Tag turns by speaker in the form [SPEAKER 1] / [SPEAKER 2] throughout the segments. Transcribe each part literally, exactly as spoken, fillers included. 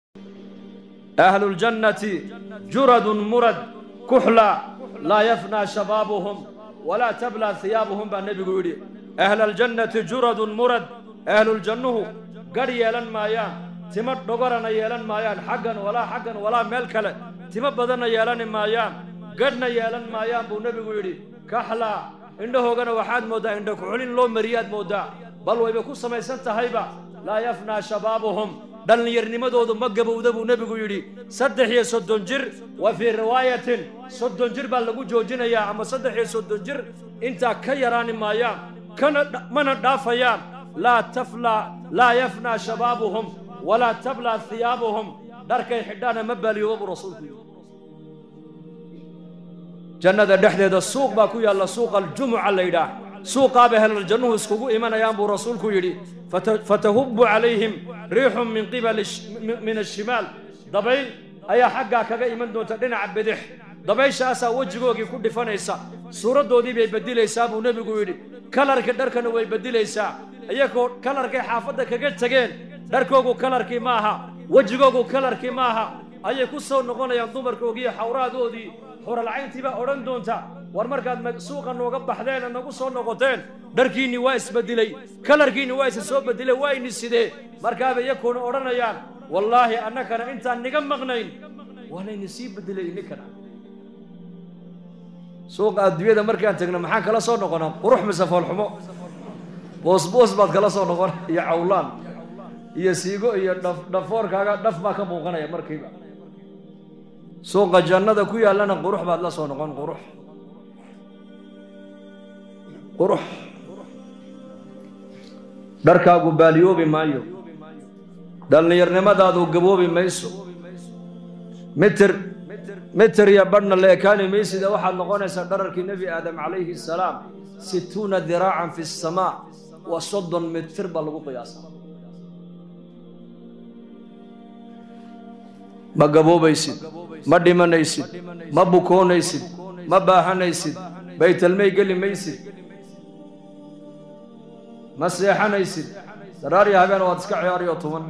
[SPEAKER 1] أهل الجنة جرد مرد كحلا لا يفنى شبابهم ولا تبلى ثيابهم بالنبي يقول أهل الجنة جرد مرد أهل الجنة قد يلن مايان تمت دغرنا يلن مايان حقا ولا حقا ولا ملكلا تمت بدنا يلن مايان قدنا يلن مايان بالنبي يقول كحلا عنده غنا واحد مودا عنده كحولين لو مرياد مودا بل ويبكو سميسان تهيبا لا يفنى شبابهم دل يرنمدود مغبوده بو نبيغو يري صدح يا صدون جير وفي روايه صدون جير با لغو جوجينيا اما صدح يا صدون جير انت كيران مايا كان من دافيا لا تفلى لا يفنى شبابهم ولا تبلى ثيابهم دركاي خدانا مباليو رسولك جنة دحديد السوق باكو يالا سوق الجمعة ليدا سوق أهل الجنة اسكوكو إيمان يامبو رسولكو يدي فتهب عليهم ريح من قبل من الشمال ضبيل أي حقا كغا إيمان دون تدين عبدح ضبيل شاسا وجهوكي كود فانيسا سورة دودي بيبدل إيسابو نبيكو يدي كالارك دركن ويبدل إيسا أيكو كالارك حافظة كغا تغين دركوكو كالاركي ماها وجهوكو كالاركي ماها أيكو سو نغانا يندومركوكي حورا دودي حور العين تبا أوران دونتا ورمركاد سوقا نوغا بخدين نغو سو نغوتين دركيني وايس بدلي كلركيني وايس سو بدلي وايني سيدي مركاب يكون أورانيان والله أنك أنت نغم مغنين وانا نسيب بدلي نكنا سوق أدوية دا مركان تغنى محان كلا سو نغونا قروح مسافة الحمو بوس بوس باد كلا سو نغونا يا عولان يا سيغو يا دفور كاغا دف ما كموغانا يا مركيبا سوق الجنة كويا لنا قروح بعد لا صونقون قروح قروح دركا قباليو بمايو دلني يرنما دادو قبو بميسو متر متر يا برنا اللي كان ميسي دا واحد نقونا سدرك النبي آدم عليه السلام ستون ذراعا في السماء وصد متر بلغو قياسا ما قبو بيسي ما ديمانيسيد ما بوكونيسيد ما باهانيسيد بيت المي قال ميسيد ما سيحانيسيد دراري هابين واتسكع عياري وطوان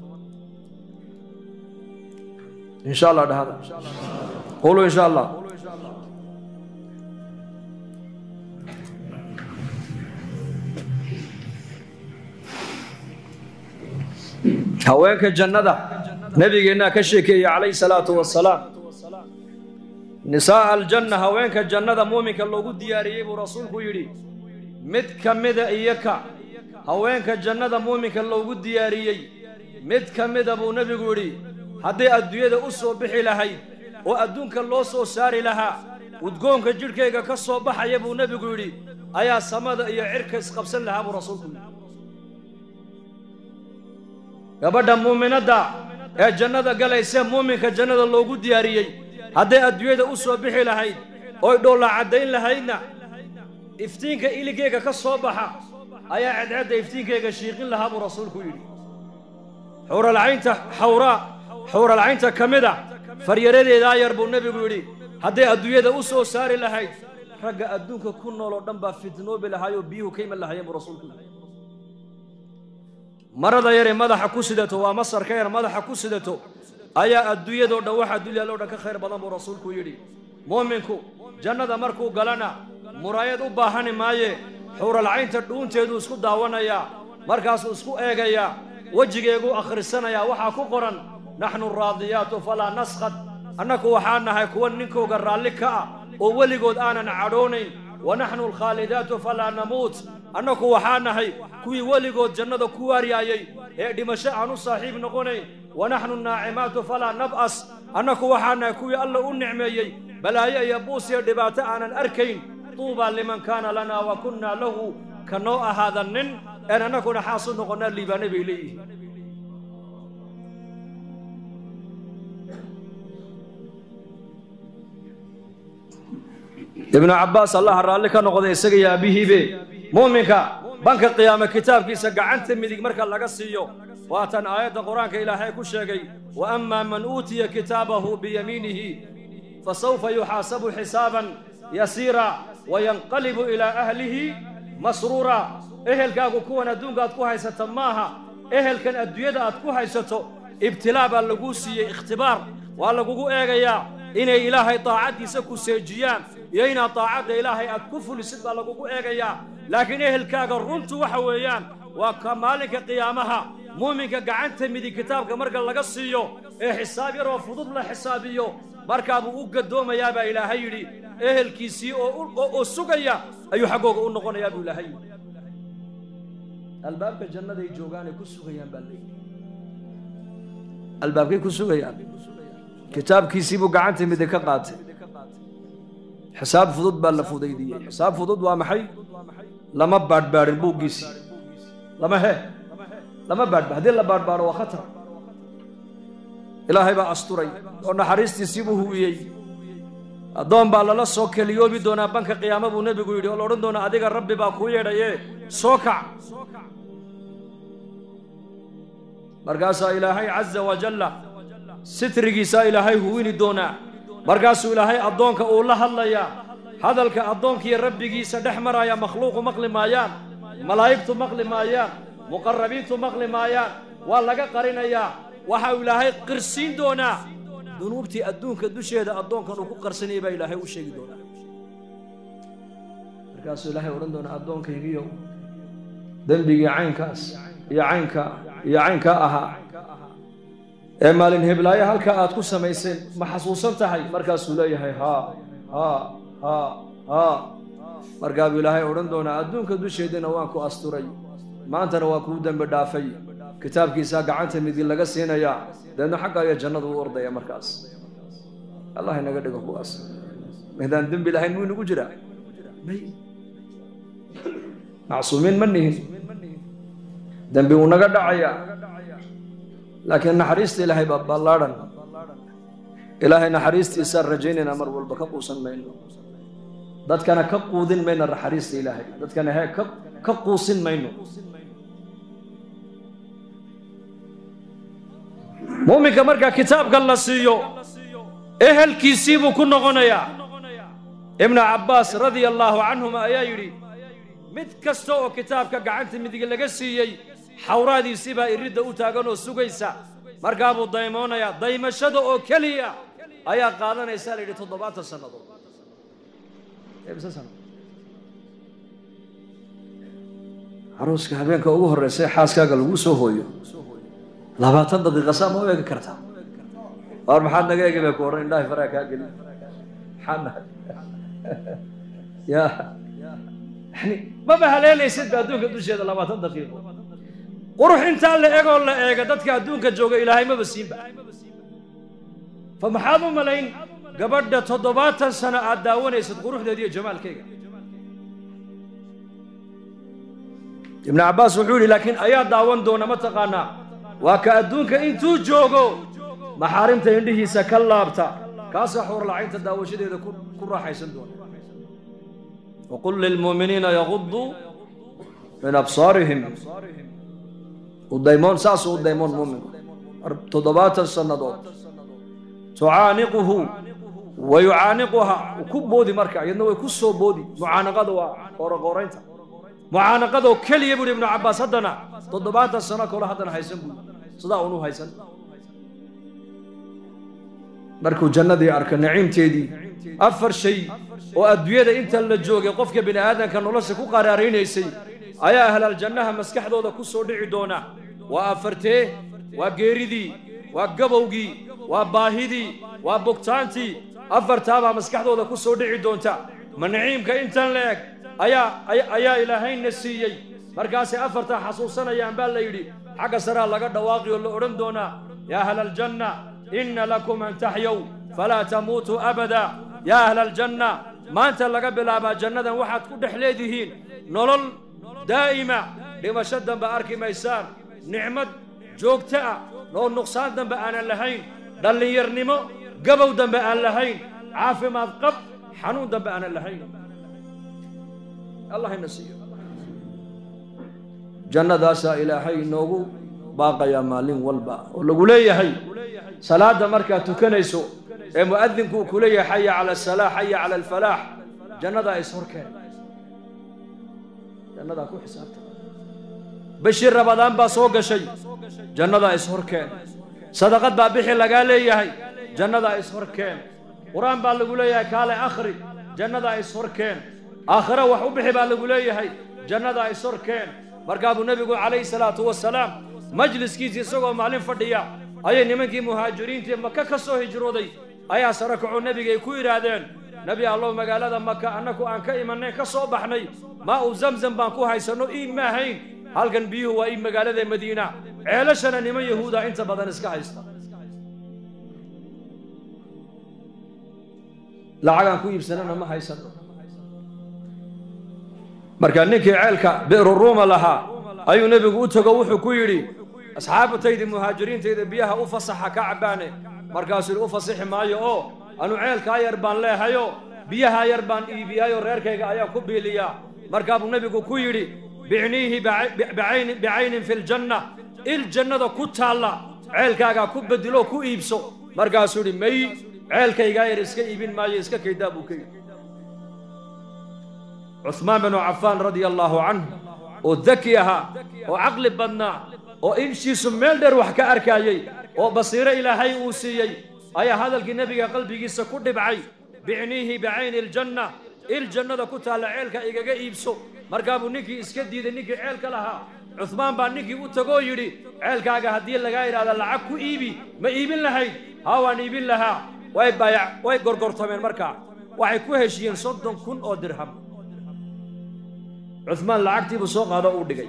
[SPEAKER 1] إن شاء الله هذا قولوا إن شاء الله هواك الجنة ده نبينا كشيكي عليه الصلاة والسلام نساء الجنة هوينك الجنة مؤمنك اللوغو دياريه ورسولك يري مد كمد إيكا هوينك الجنة مؤمنك اللوغو دياريه مد كمد أبو نبي يري هدي أدوية أسو بحي لهي وأدونك اللوصو ساري لها وتقومك جيركيك كسو بحي أبو نبي يري أيا سمد إيا عركس قبسن لها أبو رسولك يبدا مؤمنة دا ee jannada galaysa muuminka jannada loogu diyaariyay haday adduunyada u soo bixi lahayd oo dhool cadeyn lahaydna iftiinka iligeyga ka soo baxa ayaa cadcada iftiinkeyga shiiqin lahaa buu rasuulku yiri xural aynta xawra xural aynta kamida faryareedeeda yar buu nabigu yiri haday adduunyada u soo saari lahayd ragga adduunka ku nool oo dhan ba fitnoobi lahaayo biyuhu kayma lahaayeen buu rasuulku marada yare madaxa ku sidato waa masarka yar madaxa ku sidato ayaa adduunyada oo dhan waxa dulyada oo dhan ka khayr badan buu rasuulku yiri muuminku jannada markuu galana muraayad u baahan maaye xural aynta dhuunteedu isku daawanaya markaas uu isku eegaya wajigeegu akhrisanaya waxa ku qoran nahnu raadiyatu fala nasqad annaku waxaanahay kuwa ninkooga raalli ka ah oo waligood aanan cadhoonayn wa nahnu alkhalidatu fala namut annaku waxaanahay kuwii waligood jannada ku waariyay ee dhimasho aanu saaxiib noqonayn wa nahnu naa'imatu fala nab'as annaku waxaanahay kuwii alla u nicmeeyay balaayo iyo buus iyo dhibaato aanan arkayn tuuba liman kana lana wa kunna lahu kano ahadanin en annaku naxaasu noqona liibana bay leeyihiin ابن عباس الله رالي كان قضي اسغي ابيهيبه مؤمنك بنك قيامه كتابكيسا غعنت ميدق marka laga siiyo waatan aayada quraanka ilaahay ku sheegay wa amma man utiya kitabahu bi yaminihi fasawfa yuhasabu hisaban yasira wa yanqalibu ila ahlihi masrura ehelkaagu kuwan adduunka aad ku haysato maaha ehelkan adduunyada aad ku haysato ibtilaa baa laguu siiyey ikhtibaar waa lagugu eegayaa inay ilaahay daacaddiisa ku seejiyaan iyo inaad daacadda ilaahay aad ku fulisid baa lagugu eegayaa laakiin ehelkaaga runtu waxa weeyaan waa ka maalinka qiyaamaha muuminka gacanta midig kitaabka marka laga siiyo ee xisaab yaroo fudud la xisaabiyo markaabuu u gadoomayaa baa ilaahay yidhi ehelkiisii oo sugaya ayuu xaggooga u noqonayaa buu ilaahay yidhi albaabka jannaday joogaanay ku sugayaan baa leeyihi albaabkay ku sugayaan kitaabkiisii buu gacanta midig ka qaatay xisaab fudud baa la fudaydiyey xisaab fudud waa maxay lama baadhbaadhin buuggiisii lama he lama baadhba haddii la baadhbaadho waa khatar ilaahay baa asturay oo naxariistiisii buu huwiyey addoon baa lala soo keliyoobi doonaa banka qiyaama buu nebigu yidhi oo la odhan doonaa adiga rabbi baa kuu yeedhaye soo kac markaasaa ilaahay caza wajalla sitrigiisaa ilaahay huwini doonaa markaasuu ilaahay addoonka uu la hadlayaa hadalka addoonkiiyo rabbigiisa dhex maraya makhluuqu maqli maayaan malaa'igtu maqli maayaan muqarrabiintu maqli maayaan waa laga qarinayaa waxa uu ilaahay qirsiin doonaa dunuubtii adduunka dusheeda addoonkan uu ku qarsanayay baa ilaahay u sheegi doonaa markaasuu ilaahay odhan doonaa addoonkaygiiyo dembigii caynkaas iyo caynka iyo caynkaa ahaa ee maalin heblaayo halkaa aad ku samayseen ma xasuusan tahay markaasuu leeyahay haa haa haa haa markaa buu ilaahay odhan doonaa adduunka dusheedana waan ku asturay maantana waa kuu dembi dhaafay kitaabkiisaa gacanta midig laga siinayaa deedna xagga iyo jannadu u ordaya markaas allah inaga dhigo kuwaas maydaan dembi lahayn muu inagu jiraa may macsuumiin ma nihin dembi uu naga dhacayaa laakiin naxariista ilaahay baa ballaadhan ilaahay naxariistiisaan rajaynaynaa mar walba ka quusan mayno dadkana ka quudin mayno naxariista ilaahay dadkana hee ka ka quusin mayno muuminka markaa kitaabka la siiyo ehelkiisii buu ku noqonayaa ibnu cabbaas radia allaahu canhuma ayaa yidhi mid kasta oo kitaabka gacanta midig laga siiyey xawraadiisii baa iridda u taagan oo sugaysa markaa buu daymoonayaa daymashada oo keliya ayaa qaadanaysaa la yidhi toddobaatan sannadood carooska habeenka ugu horreysa ee xaaskaaga lagu soo hooyo labaatan daqiiqa saa ma u eegi kartaa waar maxaad naga eegi bay ku odhan indhahay faraha kaa geli maxaad ya yani maba haleelaysid ba adduunka dusheeda labaatan daqiiqo qurux intaa la egoo la eega dadka adduunka jooga ilaahay maba siinba fa maxaad u malayn gabadha toddobaatan sano aad daawanaysid quruxdeeda iyo jamaalkayga ibnu cabbaas wuxuu yidhi laakiin ayaa daawan doona ma taqaanaa waa ka adduunka intuu joogo maxaarimta indhihiisa ka laabta kaasaa xuurlacaynta daawashadeeda ku raaxaysan doona waqul lilmu'miniina yaguduu min absaarihim udaymoon saasuu u daymoon muuminku toddobaatan sannadood tucaaniquhu wa yucaaniquha ku boodi marka iyadna way ku soo boodi mucaanaqada waa qooroqooraynta mucaanaqadoo keliya buuhi ibnu cabbaas haddana toddobaatan sano kole haddana haysan buui sidaa unu haysan markuu jannadii arka naciimteedii afar shay oo adduunyada inta la joogay qofka bini aadamka nolosha ku qaraaraynaysay ayaa ahlaaljannaha maskaxdooda ku soo dhici doona waa afartee waa geeridii waa gabowgii waa baahidii waa bogtaantii afartaabaa maskaxdooda ku soo dhici doonta ma naciimka intan la eg ayaa ayaa ilaahayna siiyey markaasay afartaa xasuusanayaan baa la yidhi xagga saraa laga dhawaaqi oo la odhan doonaa yaa ahla aljanna inna lakum an taxyow falaa tamuutuu abada yaa ahla aljanna maanta laga bilaabaa jannadan waxaad ku dhex leedihiin nolol daa'ima dhimasho dambe arki maysaan nicmad joogto ah oo nuqsaan dambe aanan lahayn dhallinyarnimo gabow dambe aan lahayn caafimaad qab xanuun dambe aanan lahayn allah ina siiyo jannadaasaa ilaahay inoogu baaqayaa maalin walba oo lagu leeyahay salaadda markaad tukanayso ee mu'adinku uu ku leeyahay xaya cala asalaax xaya cala alfalaax jannadaa is horkeen jannadaa ku xisaabta bishii rabadaan baa soo gashay jannadaa is horkeen صدقات بابحي لقالي هاي جنة إسهر كين قرآن بالقولي كالي أخري جنة إسهر كين آخرة وحبحي بالقولي هاي جنة إسهر كين مرقاب النبي عليه الصلاة والسلام مجلس كيسي سوغو معلم فرديا أي نمكي مهاجرين تي مكة كسو هجرودي أي سركعو النبي كوي رادين نبي الله مقالة مكة أنكو أنك إيمانين كسو بحني ما زمزم بانكو هايسانو إيم ما هين هل كان بيهو وإيم مقالة مدينة عيلشنا نمي يهودا انت بدن اسكا هايستا لعقان كو يبسننا ما هايسانو marka ninkii ceelka bi'ru ruuma laha ayuu nabigu u tago wuxuu ku yiri asxaabtayda muhaajiriintayda biyaha u fasaxa ka cabaane markaas uu fasaxi maayo oo anu ceelka yar baan leehayo biyaha yar baan iibiyayo reerkayga ayaa ku biiliya marka uu nabigu ku yiri bi'nihi bi'ayn bi'ayn fil janna il jannada ku taala ceelkaaga ku bedelo ku iibso markaas uu may ceelkayga yar iska iibin maayo iska kaydaa buu kay عثمان بن عفان رضي الله عنه وذكيها وعقل بدنا وإنشي سميلدر وحكا أركايي وبصيرة إلى هاي أوسيي أي هذا النبي قلبي قيسا كل بعي بعنيه بعين الجنة الجنة دا كنت على عيلك إيقا إيبسو مرقابو نيكي إسكدي دا نيكي عيلك لها عثمان بان نيكي وطاقو يري عيلك آقا هديل لغاير هذا العكو إيبي ما إيبين لهاي هاوان إيبين لها واي بايع واي قرقر طمين مركا واي كوهشيين صدن كن أو درهم عثمان لعقتي بسوق هذا أودقي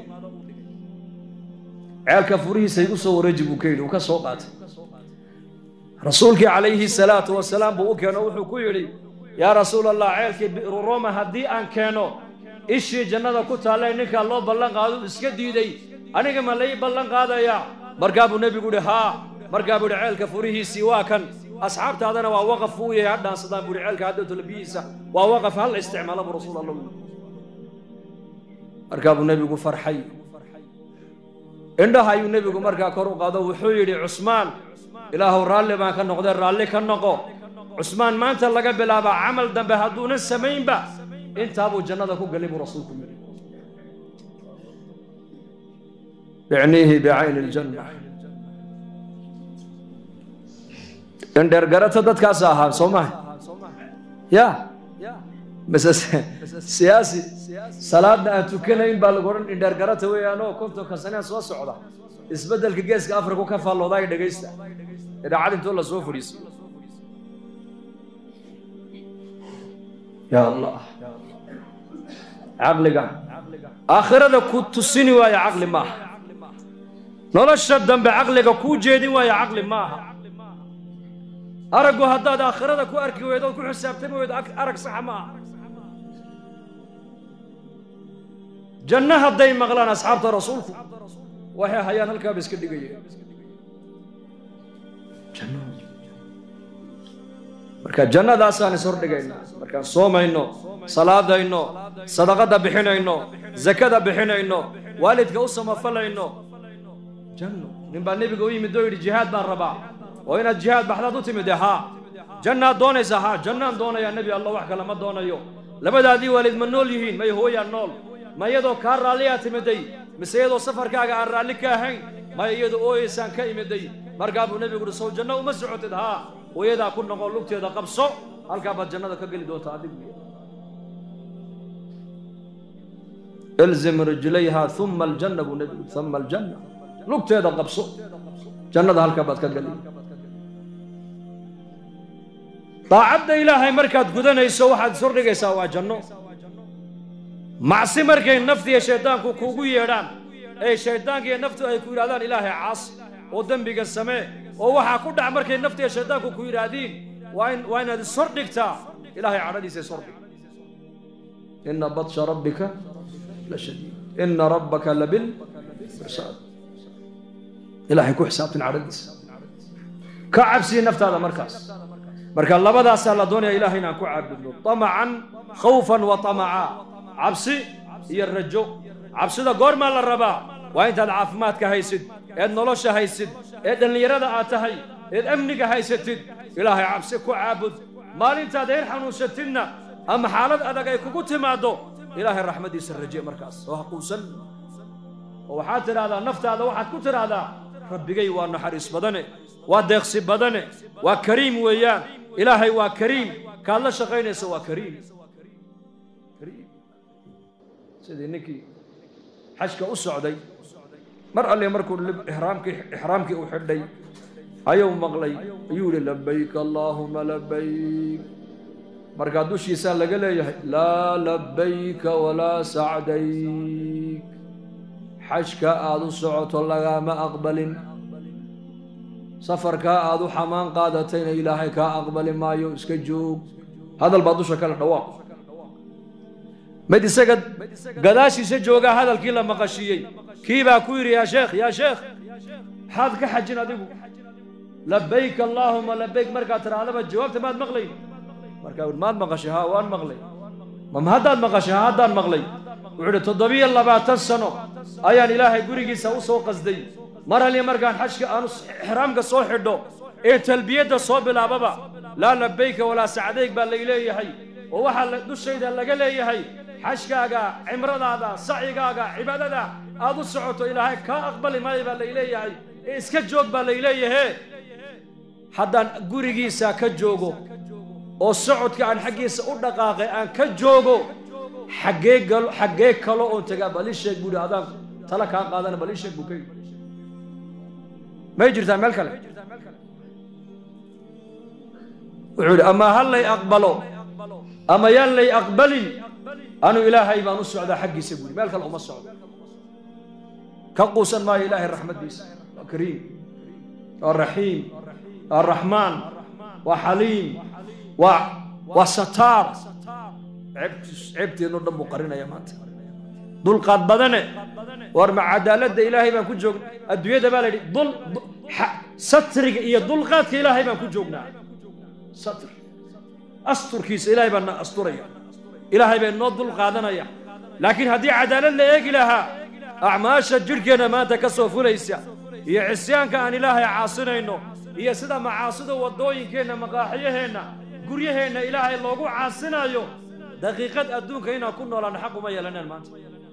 [SPEAKER 1] عيالك فريه سيقصوا ورجبوا كيلو كسوقات رسولك عليه الصلاة والسلام بوكي نوحو كيري يا رسول الله عيالك بئر روما هدي أن كانوا إيشي جنة كنت علي نكا الله بلنق هذا اسكدي دي أنا كما لي بلنق هذا يا مرقابو نبي قولي ها مرقابو عيالك فريه سواكا أصحاب هذا ووقفوا يا عدنا صدام بولي عيالك هدو تلبيسة ووقف هل استعماله برسول الله مركب النبي يقول فرحي عندها يو النبي يقول مركب كرو قادو وحيري عثمان إله الرالي ما كان نقدر الرالي كان نقو عثمان ما أنت لقى بلا عمل دم بهدون السمين با أنت أبو جنة كو قلب رسولكم بعنيه بعين الجنة عندر قرأت ضد كاساها سوما يا بس سياسي صلاة أنتو كنين بالقرن إن درجات هو أنا كنت كسنة سوا صعدة إسبدل كجيس كأفريقيا كفال الله ضايق دقيسة إذا عاد أنتو الله سوف يريس يا الله عقلك آخر هذا كنت سني ويا عقل ما نلا الشدم بعقلك كو جدي ويا عقل ما أرجو هذا آخر هذا كو أركي ويدا كو حسابتين ويدا أرك صح ما جنة هدي مغلان أصحاب رسولكم وهي حيان الكابس كدقية جنة مركا جنة داسان سور دقينا مركا صوم إنه صلاة إنه صدقة بحنا إنه زكاة بحنا إنه والد كوسم فلا إنه جنة نبى النبي قوي مدوي الجهاد بين ربع وين الجهاد بحلاتو تمدها جنة دون زها جنة دون يا نبي الله وحكى لما دون يوم لما دادي والد من نول يهين ما هو يا نول ما يدو كار راليات مدي مسيدو سفر كاغا رالي كاهين ما يدو اويسان كايمدي مرقابو نبي قول سو جنة ومسعوتدها ويدا كن نقول لugteeda qabso halka bad jannada ka gali doonta adigu الزم رجليها ثم الجنة ونبي ثم الجنة lugteeda qabso jannada halka bad ka gali taacada ilaahay markaad gudanayso waxaad soo dhigaysaa waa janno معصي مركي النفط يا شيطان كوكو يران أي شيطان كي النفط أي كويرادان إلهي عاص ودم بيج السماء ووحى كل عمر كي النفط يا شيطان كوكو يرادين وين وين هذا الصرد كتا إلهي عرضي سيصرد إن بطش ربك لشديد إن ربك لبالمرصاد إلهي كو حساب العرض كعب سي النفط هذا مركز مركز الله بدا سال دنيا إلهي نكو عبد طمعا خوفا وطمعا عبسي هي الرجو عبسي ده قرما للربا وانت العافمات كهيسد اد نولوش هيسد اد النيرada aatahay اد امنيga haysatid ilaahay cabsi ku caabud maalinta deer xanuunsatidna ama xaalad adag ay kugu timaado ilaahay raxmadiisa rajiye markaas oo haquusan oo waxa tiraada naftaada waxaad ku tiraada rabbigay waa naxariis badane ودقسي بدنه وكريم ويان إلهي وكريم قال لا شقينا سوى كريم كريم سيدي نكي حشك أسعدي مرأة اللي مركو إحرامك إحرامك أحدي أيوم مغلي يقول لبيك اللهم لبيك مركا دوش يسال لقال لا لبيك ولا سعديك حشك آذو سعوت الله ما أقبل سفر كا آذو حمان قادتين إلهي كا أقبل ما يسكجوك هذا البادوش كان الدواء مدي سجد قداشي سجوغا هذا الكيلا مقشيي كيبا كويري يا شيخ يا شيخ حاذ كحجنا ديبو لبيك اللهم لبيك مركا ترى على الجواب تماد مغلي مركا ما مقشي ها وان مغلي ما هذا المقشي هذا المغلي وعد تضبي الله باتسنو ايان الهي غريغي سو سو قصدي مر لي مركان حشك ان احرامك سو خدو اي تلبيه سو بلابا لا لبيك ولا سعديك بل ليليهي ووحا دشيدا لغا ليهي حشكاغا عمرadaada sacigaaga cibaadada aad u socoto ilaahay ka aqbali maayo baa leeyahay iska joog baa leeyahay haddaan gurigiisa ka joogo oo socodka aan xaqiisa u dhaqaaqay aan ka joogo xagee gal xagee kale oo taga bali sheeg guri adaan tala ka qaadana bali sheeg bukay ma jirtaa meel kale wuxuu ama hal lay aqbalo ama yaan lay aqbalin أنا إلهي ما نصعد حقي سبوري مالك الله مصعد كقوسا ما إلهي الرحمة ديس كريم الرحيم الرحمن وحليم و وستار عبت عبت نردم مقرنة يا مات دول قاد بدنه ورمع عدالة إلهي ما كنت جوج الدنيا ده بالي دول ستر هي دول قاد إلهي ما كنت جوجنا ستر أستر كيس إلهي بنا أستريا إلهي بين نض القادنية لكن هذه عدالة اللي يجي لها أعماش الجركنا ما تكسف ليس هي عصيان كان إلهي عاصنا إنه هي سدا معاصده والضوين كنا مقاحيه هنا قريه هنا إلهي اللوجو عاصنا يو دقيقة أدون كنا كنا ولا نحق ما يلنا المانت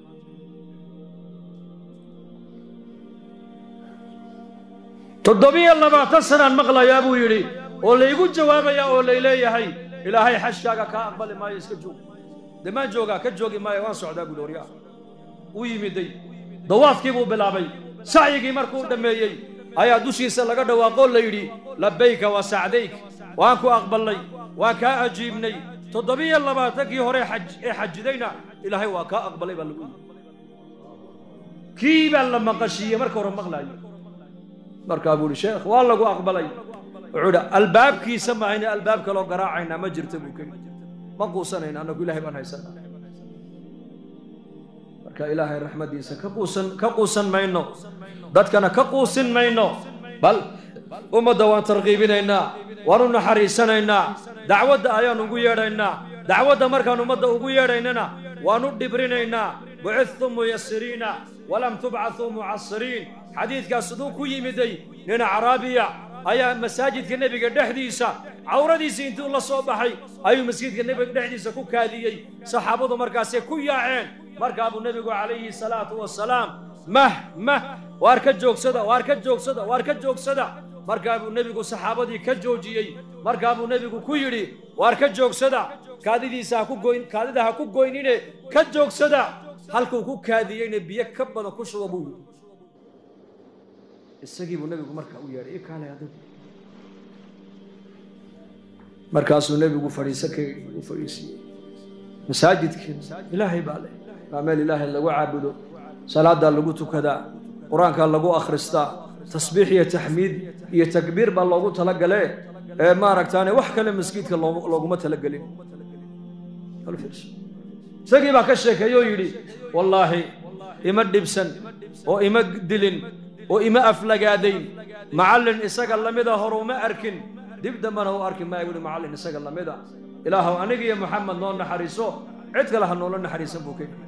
[SPEAKER 1] تضبي الله ما تصنع المغلا يا أبو يري ولا يقول جواب يا ولا إلهي هي إلهي حشاك كأقبل ما يسكجو دما جوجا كجوجي ما يوان سعدا غلوريا ويمدي دواف كيبو بلابي سعيغي مركو دميي ايا دوشيسا لغا دواقو ليدي لبيك وسعديك وانكو اقبلني وكا اجيبني تضبي لباتكي هوري حج اي حجدينا الهي وكا اقبلي بلغو كيبا لما قشيه مركو رمغلاي مركا ابو الشيخ والله اقبلي عودا الباب كي سمعينا الباب كلو قراعينا ما جرتبوكي ما قوسنين أنا أقول إلهي بنا يسلم بركة إلهي الرحمة ديسا كقوسن كقوسن ما إنه دات كان كقوسن ما إنه بل وما دوان ترغيبين إنا ورنا حريسنا إنا دعوة آيان وقويا إنا دعوة مركان ومدى وقويا إنا وندبرين إنا بعثتم ميسرين ولم تبعثوا معصرين حديث كاسدوك يمدي لنا عربية أيا مساجد النبي قد حديثا عورديس انتو الله صوبحي أيو مسجد النبي قد حديثا كو كاذيي صحابة مركاسي كو يا عين مركاب النبي عليه الصلاة والسلام مه مه واركت جوك صدا واركت جوك صدا واركت جوك صدا مركاب النبي صحابة دي كجوجيي مركاب النبي كو يري واركت جوك صدا كاذي دي سا كو غوين كاذي ده كو غوينين كجوك صدا halkuu ku kaadiyeyna biyo ka badan ku shuba buu isagii buu nabigu markaa u yeedhay kaalay adag markaasuu nabigu fadhiisakay u fadhiisiyey masaajidkii ilaahay baa leh waa meel ilaahay lagu caabudo salaada lagu tukadaa quraanka lagu akhristaa tasbiix iyo taxmiid iyo takbiir baa loogu talagalay ee ma aragtaane wax kale masjidka looguma talagalin isagii baa ka sheekeeyay oo yiri wallahi ima dhibsan oo ima dilin oo ima aflagaadayn macallin isaga lamida horuma arkin dib dambana uu arkin ma yiri macallin isaga lamida ilaahu aniga iyo maxamed noo naxariiso cid kale ha noo naxariisan buu keenay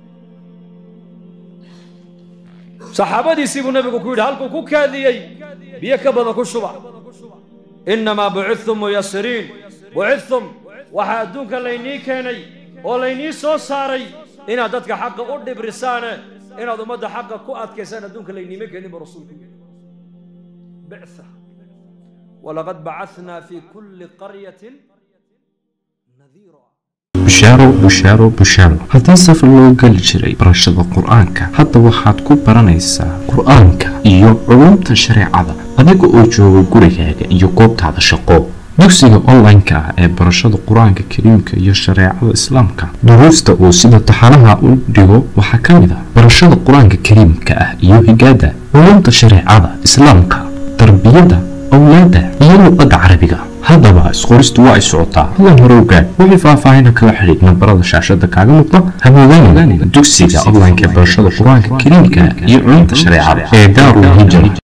[SPEAKER 1] saxaabadii sibu nabigu ku yiri halku ku kaadiyay biyo ka badan ku shuba inma bu'ithum muyassirin bu'ithum waxa adduunka laynii keenay oo laynii soo saaray inaad dadka xaqa u dhibrisaan inaad ummadda xaqa ku adkaysaan adduunka layniima keenin rasuulku bi'tha ولقد بعثنا في كل قرية نذيرا.
[SPEAKER 2] بشارو بشارو بشارو هذا سفر لو قال جري برشاد القرآن حتى واحد كو برانيسا قرآنك iyo culumta shariicada adiga oo jooga gurigaaga iyo goobtaada shaqo dugsiga online-ka ee barashada quraanka kariimka iyo shariicada islaamka duruusta oo sida taxanaha u dhigo waxa kamid ah barashada quraanka kariimka ah iyo higaada culumta shariicada islaamka tarbiyada awlaada iyo luqadda carabiga haddaba isqoristu waa ay socotaa hadan hore ogaad wixii faahfaahin kala xiriir nambarada shaashada kaaga muuqda haboodaan dugsiga online-ka barashada quraanka kariimka iyo culumta shariicada ee Daarul Hijra.